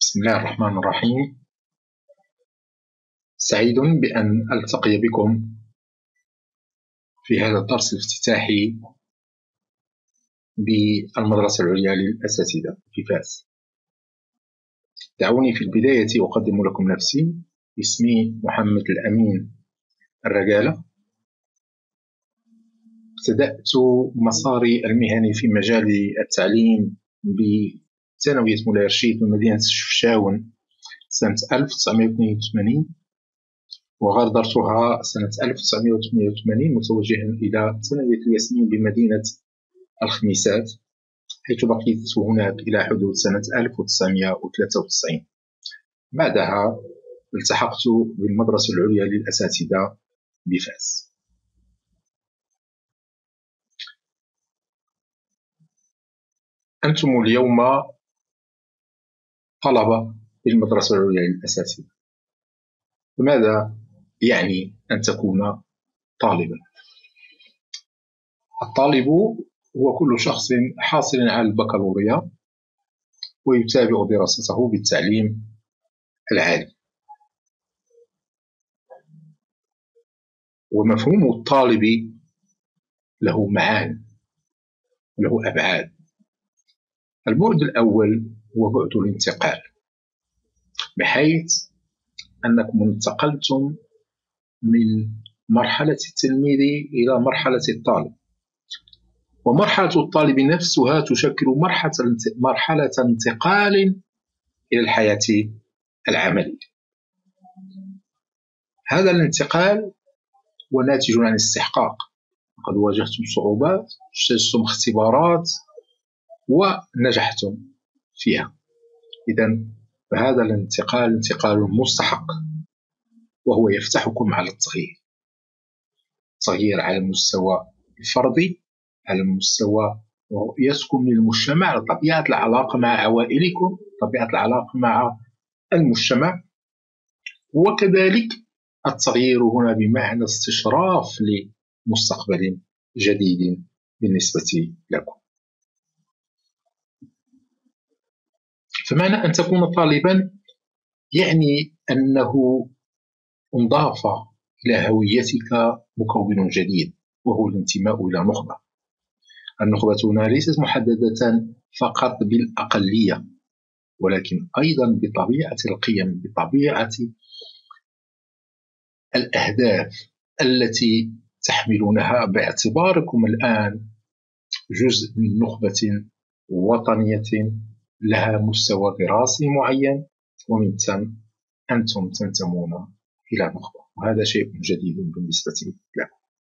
بسم الله الرحمن الرحيم. سعيد بأن ألتقي بكم في هذا الدرس الافتتاحي بالمدرسة العليا للأساتذة في فاس. دعوني في البداية أقدم لكم نفسي. اسمي محمد الأمين الرجالة. ابتدأت مساري المهني في مجال التعليم بثانوية مولاي رشيد بمدينة الشفشاون سنة 1982، وغادرتها سنة 1988 متوجها إلى ثانوية الياسمين بمدينة الخميسات، حيث بقيت هناك إلى حدود سنة 1993. بعدها التحقت بالمدرسة العليا للأساتذة بفاس. أنتم اليوم طلبة بالمدرسة العليا للأساتذة. ماذا يعني أن تكون طالبا؟ الطالب هو كل شخص حاصل على البكالوريا ويتابع دراسته بالتعليم العالي. ومفهوم الطالب له معاني وله أبعاد. البعد الأول هو بعد الانتقال، بحيث أنكم انتقلتم من مرحلة التلميذ إلى مرحلة الطالب، ومرحلة الطالب نفسها تشكل مرحلة انتقال إلى الحياة العملية. هذا الانتقال هو ناتج عن استحقاق، قد واجهتم صعوبات، اجتزتم اختبارات ونجحتم فيها. إذن فهذا الانتقال انتقال مستحق، وهو يفتحكم على التغيير على المستوى الفردي، على مستوى رؤيتكم للمجتمع، على طبيعة العلاقة مع عوائلكم، طبيعة العلاقة مع المجتمع، وكذلك التغيير هنا بمعنى استشراف لمستقبل جديد بالنسبة لكم. فمعنى أن تكون طالبا يعني أنه انضاف إلى هويتك مكون جديد، وهو الانتماء إلى نخبة. النخبة هنا ليست محددة فقط بالأقلية، ولكن أيضا بطبيعة القيم، بطبيعة الأهداف التي تحملونها، باعتباركم الآن جزء من نخبة وطنية لها مستوى دراسي معين، ومن ثم أنتم تنتمون إلى نخبة، وهذا شيء جديد بالنسبة لكم.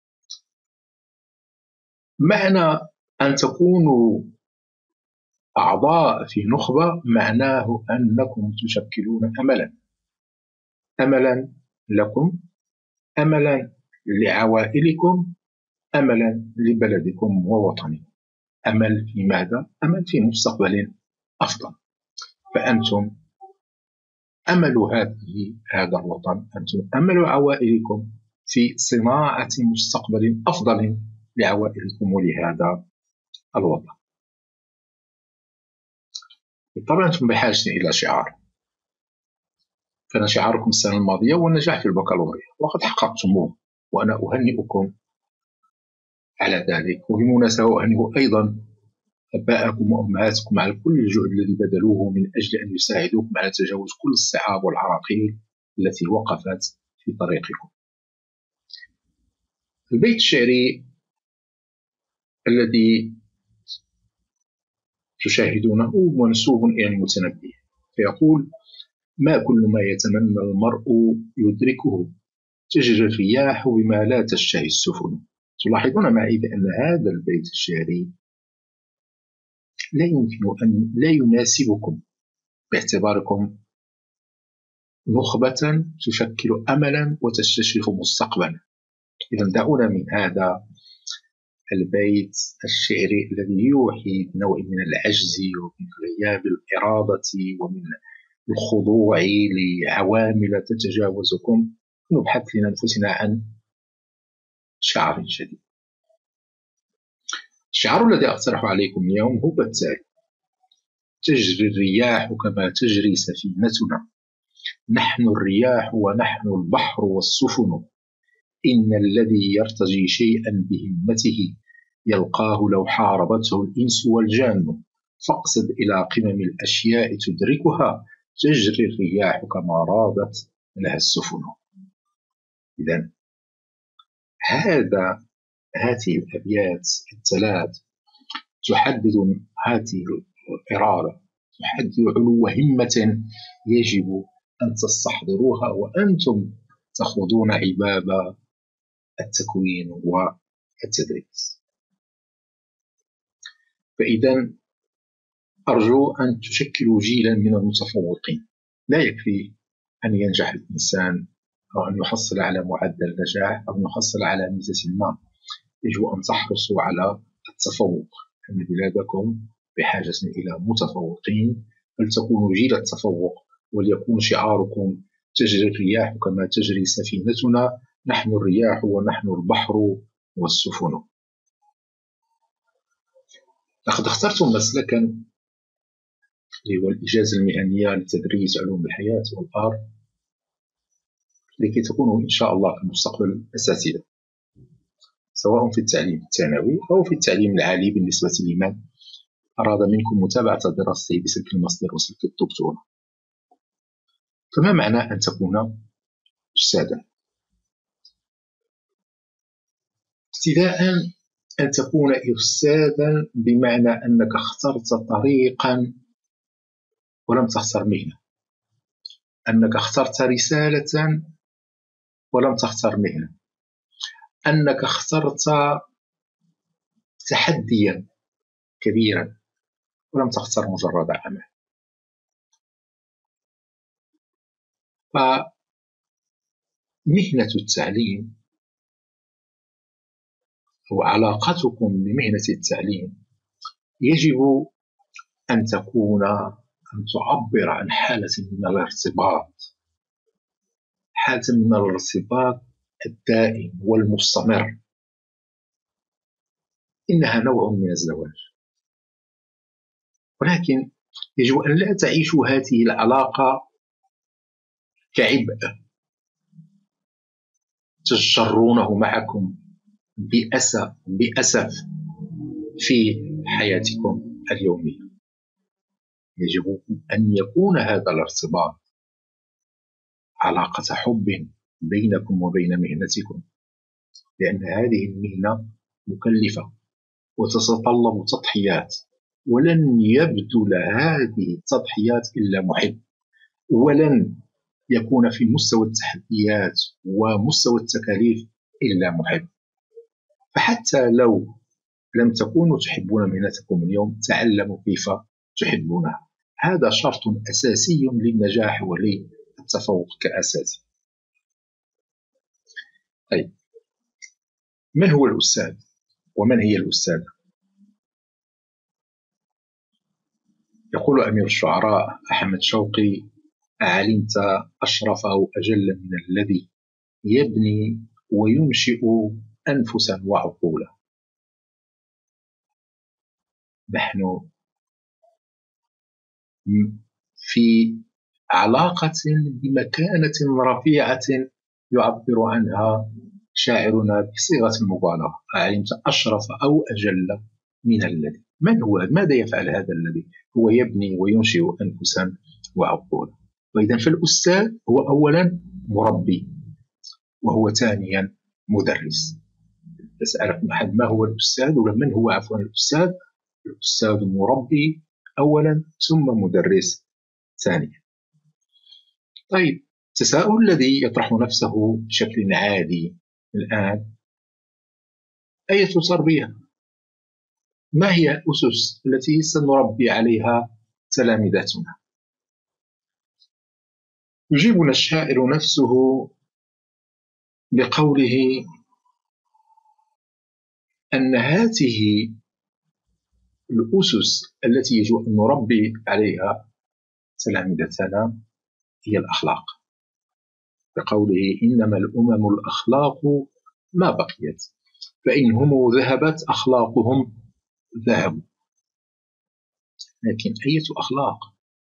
معنى أن تكونوا أعضاء في نخبة معناه أنكم تشكلون أملا لكم، أملا لعوائلكم، أملا لبلدكم ووطنكم. أمل في ماذا؟ أمل في مستقبل أفضل. فأنتم أمل هذا الوطن، أنتم أمل عوائلكم في صناعة مستقبل أفضل لعوائلكم ولهذا الوطن. بالطبع أنتم بحاجة إلى شعار. كان شعاركم السنة الماضية هو النجاح في البكالوريا، وقد حققتموه، وأنا أهنئكم على ذلك. وبالمناسبة أهنئ أيضا أباءكم وأمهاتكم على كل الجهد الذي بذلوه من أجل أن يساعدوكم على تجاوز كل الصعاب والعراقيل التي وقفت في طريقكم. البيت الشعري الذي تشاهدونه منسوب إلى المتنبي، فيقول: ما كل ما يتمنى المرء يدركه، تجري الرياح بما لا تشتهي السفن. تلاحظون معي بأن هذا البيت الشعري لا يمكن أن لا يناسبكم باعتباركم نخبة تشكل أملا وتستشرف مستقبلا. إذا دعونا من هذا البيت الشعري الذي يوحي بنوع من العجز ومن غياب الإرادة ومن الخضوع لعوامل تتجاوزكم، نبحث لنفسنا عن شعار جديد. الشعار الذي أقترح عليكم اليوم هو التالي: تجري الرياح كما تجري سفينتنا، نحن الرياح ونحن البحر والسفن، إن الذي يرتجي شيئا بهمته يلقاه لو حاربته الإنس والجان، فاقصد إلى قمم الأشياء تدركها، تجري الرياح كما رادت لها السفن. إذن هذه الأبيات الثلاث تحدد هذه الإرادة، تحدد علو همة يجب أن تستحضروها وأنتم تخوضون عباب التكوين والتدريس. فإذا أرجو أن تشكلوا جيلا من المتفوقين. لا يكفي أن ينجح الإنسان أو أن يحصل على معدل نجاح أو أن يحصل على ميزة ما، يجب أن تحرصوا على التفوق، أن بلادكم بحاجة إلى متفوقين، فلتكونوا جيل التفوق، وليكون شعاركم تجري الرياح كما تجري سفينتنا، نحن الرياح ونحن البحر والسفن. لقد اخترتم مسلكا هو الإجازة المهنية لتدريس علوم الحياة والآر لكي تكونوا إن شاء الله في المستقبل أساتذة، سواء في التعليم الثانوي أو في التعليم العالي بالنسبة لمن أراد منكم متابعة دراسته بسلك الماستر وسلك الدكتوراه. فما معنى أن تكون أستاذا؟ ابتداء أن تكون أستاذا بمعنى أنك اخترت طريقا ولم تختر مهنة، أنك اخترت رسالة ولم تختر مهنة، أنك اخترت تحديا كبيرا ولم تختر مجرد عمل. فمهنة التعليم أو علاقتكم بمهنة التعليم يجب أن تكون أن تعبر عن حالة من الارتباط، حالة من الارتباط الدائم والمستمر. إنها نوع من الزواج، ولكن يجب أن لا تعيشوا هذه العلاقة كعبء تجرونه معكم بأسف في حياتكم اليومية. يجب أن يكون هذا الارتباط علاقة حب بينكم وبين مهنتكم، لأن هذه المهنة مكلفة وتتطلب تضحيات، ولن يبذل هذه التضحيات إلا محب، ولن يكون في مستوى التحديات ومستوى التكاليف إلا محب. فحتى لو لم تكونوا تحبون مهنتكم اليوم، تعلموا كيف تحبونها. هذا شرط أساسي للنجاح وللتفوق كأساسي. طيب، من هو الأستاذ ومن هي الأستاذة؟ يقول أمير الشعراء أحمد شوقي: أعلمت أشرف أو أجل من الذي يبني وينشئ أنفسا وعقولا. نحن في علاقة بمكانة رفيعة يعبر عنها شاعرنا بصيغة المبالغة: أعلمت أشرف أو أجل من الذي. من هو؟ ماذا يفعل هذا الذي؟ هو يبني وينشئ أنفسا وعقولا. وإذا فالأستاذ هو أولا مربي، وهو ثانيا مدرس. تسألكم أحد ما هو الأستاذ ولا من هو عفوا الأستاذ؟ الأستاذ مربي أولا ثم مدرس ثانيا. طيب، التساؤل الذي يطرح نفسه بشكل عادي الآن: أية تربية؟ ما هي الأسس التي سنربي عليها تلامذتنا؟ يجيبنا الشاعر نفسه بقوله أن هذه الأسس التي يجب أن نربي عليها تلامذتنا هي الأخلاق، بقوله: إنما الأمم الأخلاق ما بقيت، فإن هم ذهبت أخلاقهم ذهبوا. لكن أية أخلاق؟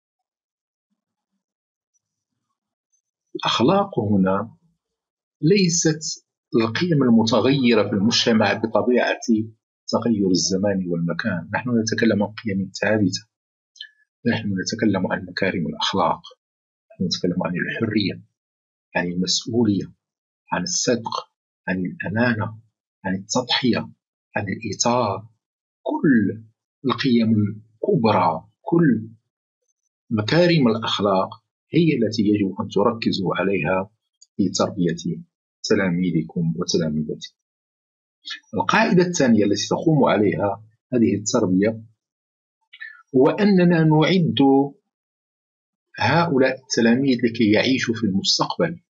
الأخلاق هنا ليست القيم المتغيرة في المجتمع بطبيعة تغير الزمان والمكان. نحن نتكلم عن قيم ثابتة، نحن نتكلم عن مكارم الأخلاق، نحن نتكلم عن الحرية، عن المسؤولية، عن الصدق، عن الأمانة، عن التضحية، عن الإيثار. كل القيم الكبرى، كل مكارم الأخلاق هي التي يجب أن تركزوا عليها في تربية تلاميذكم وتلاميذتكم. القاعدة الثانية التي تقوم عليها هذه التربية هو أننا نعد هؤلاء التلاميذ لكي يعيشوا في المستقبل،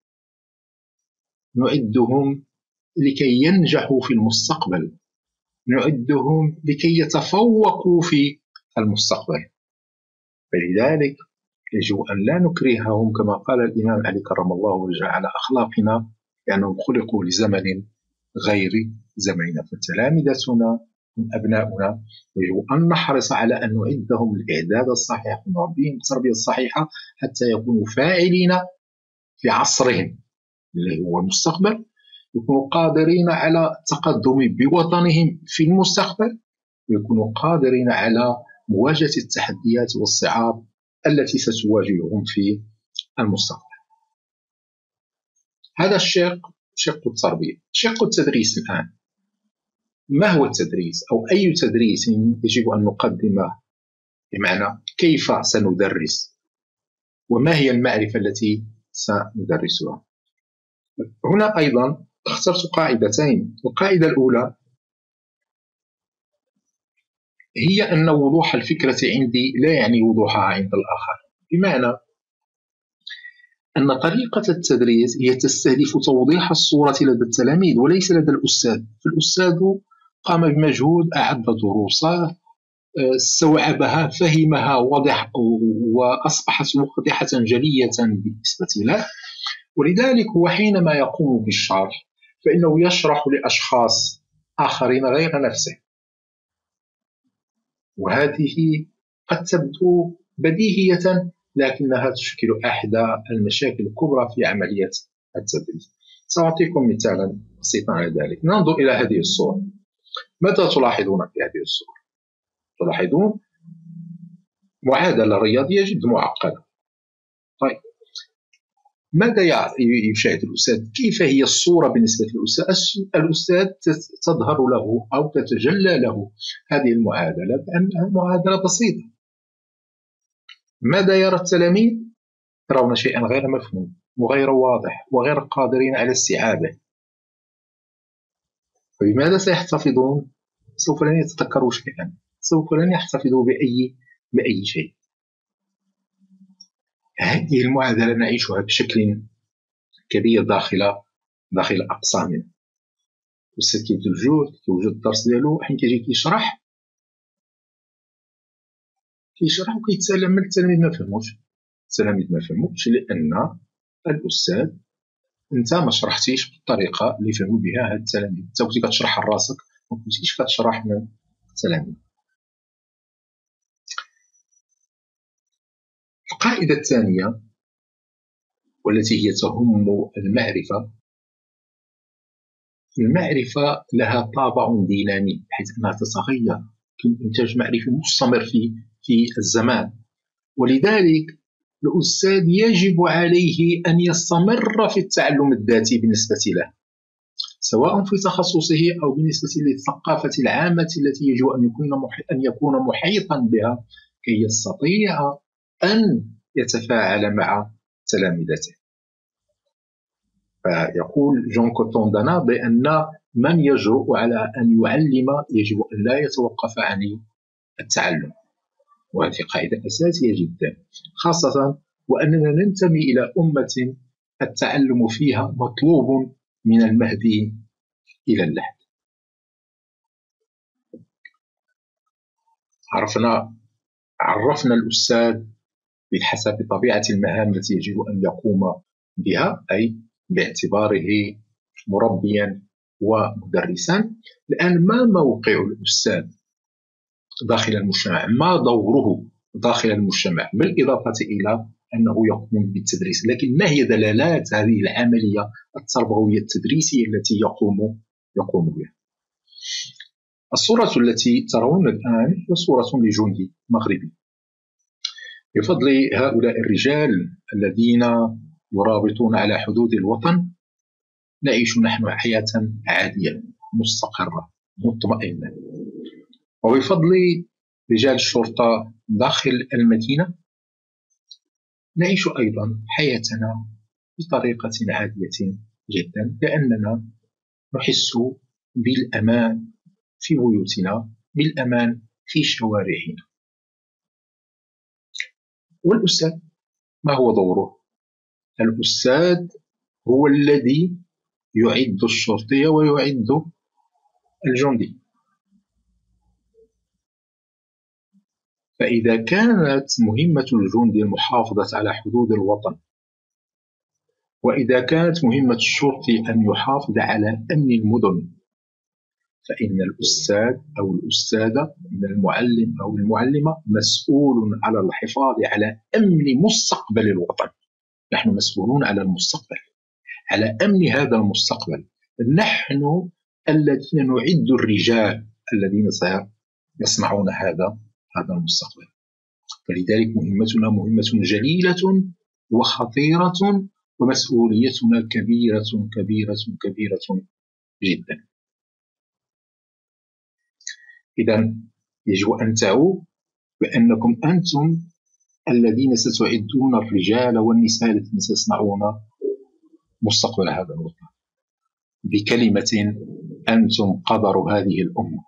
نعدهم لكي ينجحوا في المستقبل، نعدهم لكي يتفوقوا في المستقبل. فلذلك يجب أن لا نكرههم، كما قال الإمام علي كرم الله وجهه، على أخلاقنا، لأنهم خلقوا لزمن غير زمننا. فتلامذتنا هم أبناؤنا، ويجب أن نحرص على أن نعدهم الإعداد الصحيح ونربيهم التربية الصحيحة حتى يكونوا فاعلين في عصرهم اللي هو المستقبل، يكونوا قادرين على التقدم بوطنهم في المستقبل، ويكونوا قادرين على مواجهة التحديات والصعاب التي ستواجههم في المستقبل. هذا شق التربية. شق التدريس الآن، ما هو التدريس أو أي تدريس يجب أن نقدمه؟ بمعنى كيف سندرس وما هي المعرفة التي سندرسها. هنا أيضا اخترت قاعدتين. القاعدة الأولى هي أن وضوح الفكرة عندي لا يعني وضوحها عند الآخر، بمعنى أن طريقة التدريس هي تستهدف توضيح الصورة لدى التلاميذ وليس لدى الأستاذ. فالأستاذ قام بمجهود، أعد دروسه، استوعبها، فهمها، وأصبحت واضحة جلية بالنسبة له، ولذلك هو حينما يقوم بالشرح فإنه يشرح لأشخاص آخرين غير نفسه، وهذه قد تبدو بديهية لكنها تشكل أحد المشاكل الكبرى في عملية التدريس. سأعطيكم مثالا بسيطا على ذلك. ننظر إلى هذه الصورة. ماذا تلاحظون في هذه الصورة؟ تلاحظون معادلة رياضية جد معقدة. طيب، ماذا يشاهد الأستاذ؟ كيف هي الصورة بالنسبة للأستاذ؟ الأستاذ تظهر له أو تتجلى له هذه المعادلة بأنها معادلة بسيطة. ماذا يرى التلاميذ؟ يرون شيئا غير مفهوم وغير واضح وغير قادرين على استيعابه. فبماذا سيحتفظون؟ سوف لن يتذكروا شيئا، سوف لن يحتفظوا بأي شيء. هذه المعادلة نعيشها بشكل كبير داخل أقسامنا. الأستاذ كيوجد الدرس ديالو، حين كيجي كيشرح وكيتسلم التلاميذ ما فهموش، لأن الأستاذ أنت ما شرحتيش بالطريقة اللي فهموا بها هاد التلاميذ. أنت كنتي كتشرح لراسك، ما كنتيش كتشرح للتلاميذ. القاعدة الثانية والتي هي تهم المعرفة لها طابع دينامي بحيث أنها تتغير، يمكن إنتاج معرفي مستمر في الزمان، ولذلك الأستاذ يجب عليه أن يستمر في التعلم الذاتي بالنسبة له، سواء في تخصصه أو بالنسبة للثقافة العامة التي يجب أن يكون محيطا بها كي يستطيع أن يتفاعل مع تلامذته. فيقول جون كوتون دانا بأن من يجرؤ على أن يعلم يجب أن لا يتوقف عن التعلم، وهذه قاعدة أساسية جدا، خاصة وأننا ننتمي إلى أمة التعلم فيها مطلوب من المهدي إلى اللحد. عرفنا الأستاذ بحسب طبيعة المهام التي يجب أن يقوم بها، أي باعتباره مربيا ومدرسا. الآن ما موقع الأستاذ داخل المجتمع؟ ما دوره داخل المجتمع، بالإضافة إلى أنه يقوم بالتدريس. لكن ما هي دلالات هذه العملية التربوية التدريسية التي يقوم بها؟ الصورة التي ترون الآن هي صورة لجندي مغربي. بفضل هؤلاء الرجال الذين يرابطون على حدود الوطن نعيش نحن حياة عادية مستقرة مطمئنة، وبفضل رجال الشرطة داخل المدينة نعيش أيضا حياتنا بطريقة عادية جدا، لأننا نحس بالأمان في بيوتنا، بالأمان في شوارعنا. والأستاذ ما هو دوره؟ الأستاذ هو الذي يعد الشرطي ويعد الجندي. فإذا كانت مهمة الجندي المحافظة على حدود الوطن، وإذا كانت مهمة الشرطي أن يحافظ على أمن المدن، فإن الأستاذ أو الأستاذة من المعلم أو المعلمة مسؤول على الحفاظ على أمن مستقبل الوطن. نحن مسؤولون على المستقبل، على أمن هذا المستقبل. نحن الذين نعد الرجال الذين سيصنعون هذا المستقبل. فلذلك مهمتنا مهمة جليلة وخطيرة، ومسؤوليتنا كبيرة كبيرة كبيرة جدا. إذا يجب أن تعوا بأنكم أنتم الذين ستعدون الرجال والنساء الذين سيصنعون مستقبل هذا الوطن. بكلمة، أنتم قدر هذه الأمة.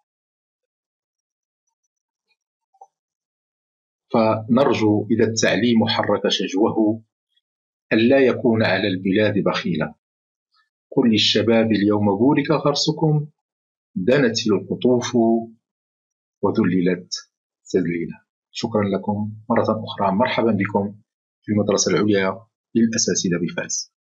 فنرجو إذا التعليم حرك شجوه ألا يكون على البلاد بخيلا. قل للشباب اليوم بورك غرسكم، دنت القطوف وذللت تذليلا. شكرا لكم مرة أخرى، مرحبا بكم في المدرسة العليا للأساتذة بفاس.